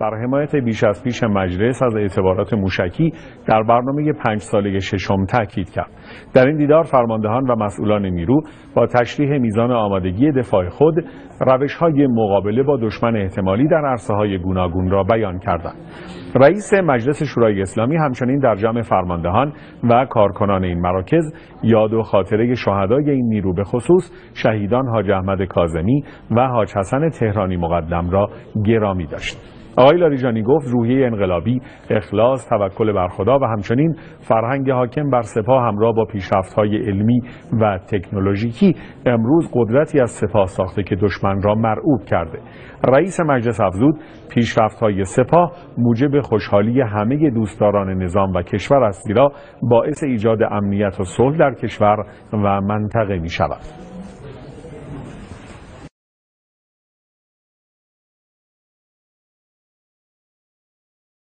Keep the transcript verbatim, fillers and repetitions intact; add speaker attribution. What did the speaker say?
Speaker 1: بر حمایت بیش از پیش مجلس از اعتبارات موشکی در برنامه پنج ساله ششم تاکید کرد. در این دیدار فرماندهان و مسئولان نیرو با تشریح میزان آمادگی دفاع خود، روش‌های مقابله با دشمن احتمالی در عرصه‌های گوناگون را بیان کردند. رئیس مجلس شورای اسلامی همچنین در جمع فرماندهان و کارکنان این مراکز یاد و خاطره شهدای این نیرو به خصوص شهیدان حاج احمد کاظمی و حاج حسن تهرانی مقدم را گرامی داشت. آقای لاریجانی گفت روحیه انقلابی، اخلاص، توکل بر خدا و همچنین فرهنگ حاکم بر سپاه همراه با پیشرفت‌های علمی و تکنولوژیکی امروز قدرتی از سپاه ساخته که دشمن را مرعوب کرده. رئیس مجلس افزود پیشرفت‌های سپاه موجب خوشحالی همه دوستداران نظام و کشور است، زیرا باعث ایجاد امنیت و صلح در کشور و منطقه می‌شود.